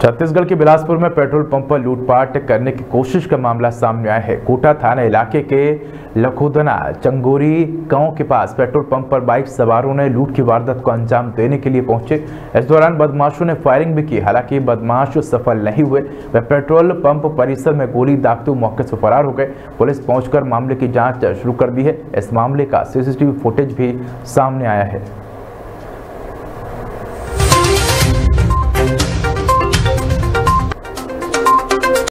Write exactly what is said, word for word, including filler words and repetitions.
छत्तीसगढ़ के बिलासपुर में petrol pump पर लूटपाट करने की कोशिश का मामला सामने आया है। कोटा थाना इलाके के लखोदना चंगोरी गांव के पास पेट्रोल पंप पर बाइक सवारों ने लूट की वारदात को अंजाम देने के लिए पहुंचे। इस दौरान बदमाशों ने फायरिंग भी की, हालांकि बदमाश सफल नहीं हुए। वे पेट्रोल पंप परिसर में गोली दागते हुए मौके से फरार हो गए। पुलिस पहुंचकर मामले की जाँच शुरू कर दी है। इस मामले का सीसीटीवी फुटेज भी सामने आया है।